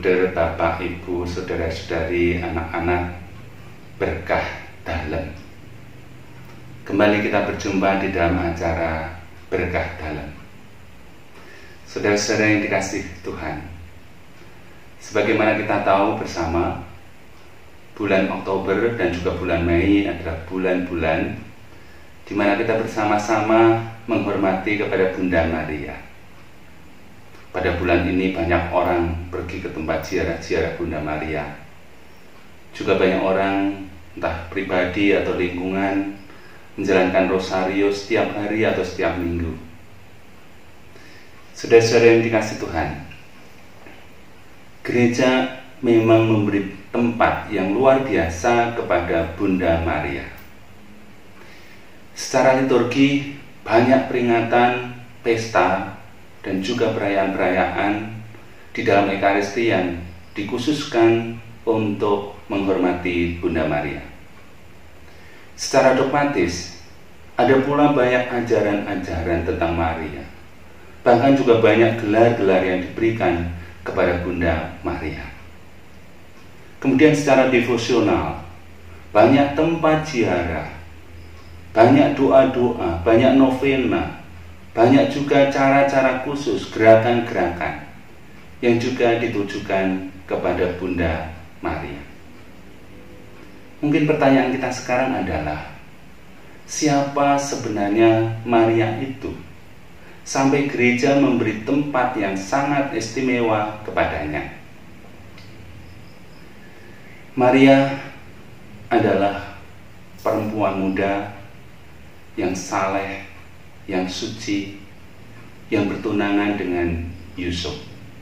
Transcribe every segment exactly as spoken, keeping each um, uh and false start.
Bruder, Bapak, Ibu, Saudara-saudari, anak-anak berkah dalam. Kembali kita berjumpa di dalam acara Berkah Dalam. Saudara-saudara yang dikasih Tuhan, sebagaimana kita tahu bersama, bulan Oktober dan juga bulan Mei adalah bulan-bulan di mana kita bersama-sama menghormati kepada Bunda Maria. Pada bulan ini banyak orang pergi ke tempat ziarah-ziarah Bunda Maria. Juga banyak orang, entah pribadi atau lingkungan, menjalankan rosario setiap hari atau setiap minggu. Saudara-saudara yang dikasih Tuhan, gereja memang memberi tempat yang luar biasa kepada Bunda Maria. Secara liturgi, banyak peringatan, pesta, dan juga perayaan-perayaan di dalam Ekaristi yang dikhususkan untuk menghormati Bunda Maria. Secara dogmatis, ada pula banyak ajaran-ajaran tentang Maria. Bahkan juga banyak gelar-gelar yang diberikan kepada Bunda Maria. Kemudian secara devosional, banyak tempat ziarah, banyak doa-doa, banyak novena, banyak juga cara-cara khusus, gerakan-gerakan yang juga ditujukan kepada Bunda Maria. Mungkin pertanyaan kita sekarang adalah, siapa sebenarnya Maria itu? Sampai gereja memberi tempat yang sangat istimewa kepadanya. Maria adalah perempuan muda yang saleh, yang suci, yang bertunangan dengan Yusuf.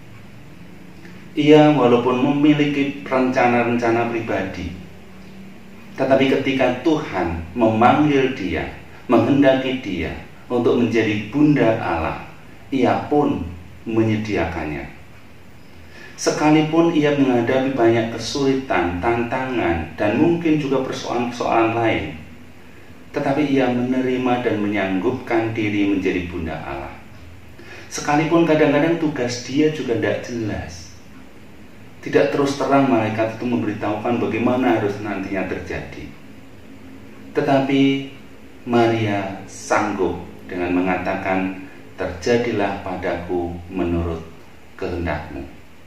Ia walaupun memiliki rencana-rencana pribadi, tetapi ketika Tuhan memanggil dia, menghendaki dia untuk menjadi Bunda Allah, ia pun menyediakannya. Sekalipun ia menghadapi banyak kesulitan, tantangan, dan mungkin juga persoalan-persoalan lain, tetapi ia menerima dan menyanggupkan diri menjadi Bunda Allah. Sekalipun kadang-kadang tugas dia juga tidak jelas, tidak terus terang malaikat itu memberitahukan bagaimana harus nantinya terjadi. Tetapi Maria sanggup dengan mengatakan, terjadilah padaku menurut kehendakmu.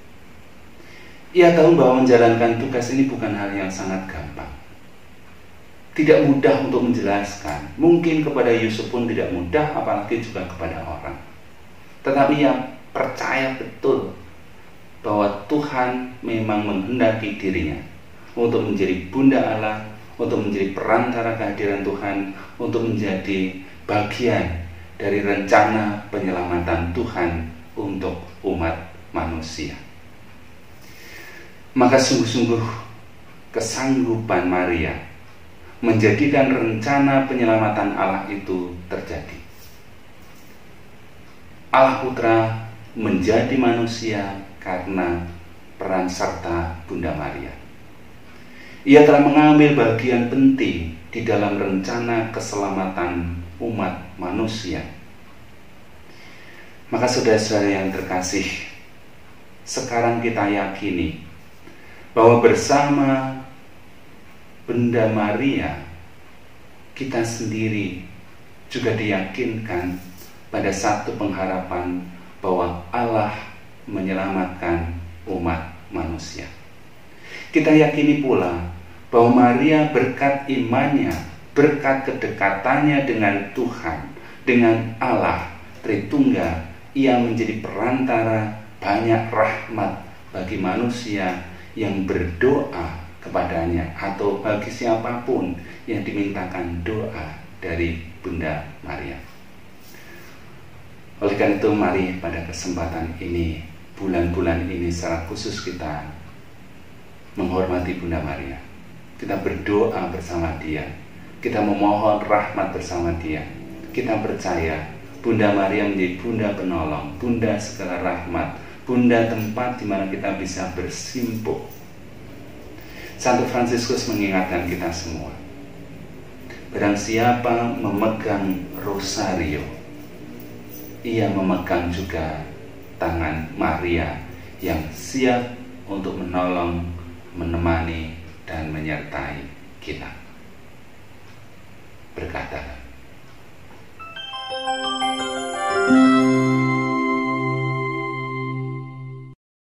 Ia tahu bahwa menjalankan tugas ini bukan hal yang sangat gampang. Tidak mudah untuk menjelaskan. Mungkin kepada Yusuf pun tidak mudah, apalagi juga kepada orang. Tetapi yang percaya betul bahwa Tuhan memang menghendaki dirinya untuk menjadi Bunda Allah, untuk menjadi perantara kehadiran Tuhan, untuk menjadi bagian dari rencana penyelamatan Tuhan untuk umat manusia. Maka sungguh-sungguh kesanggupan Maria menjadikan rencana penyelamatan Allah itu terjadi. Allah Putra menjadi manusia karena peran serta Bunda Maria. Ia telah mengambil bagian penting di dalam rencana keselamatan umat manusia. Maka saudara-saudara yang terkasih, sekarang kita yakini bahwa bersama Bunda Maria, kita sendiri juga diyakinkan pada satu pengharapan bahwa Allah menyelamatkan umat manusia. Kita yakini pula bahwa Maria berkat imannya, berkat kedekatannya dengan Tuhan, dengan Allah Tritunggal, ia menjadi perantara banyak rahmat bagi manusia yang berdoa kepadanya, atau bagi siapapun yang dimintakan doa dari Bunda Maria. Oleh karena itu, mari pada kesempatan ini, bulan-bulan ini secara khusus kita menghormati Bunda Maria. Kita berdoa bersama dia, kita memohon rahmat bersama dia. Kita percaya Bunda Maria menjadi Bunda penolong, Bunda segala rahmat, Bunda tempat di mana kita bisa bersimpuh. Santo Fransiskus mengingatkan kita semua, barang siapa memegang rosario, ia memegang juga tangan Maria yang siap untuk menolong, menemani, dan menyertai kita. Berkatalah.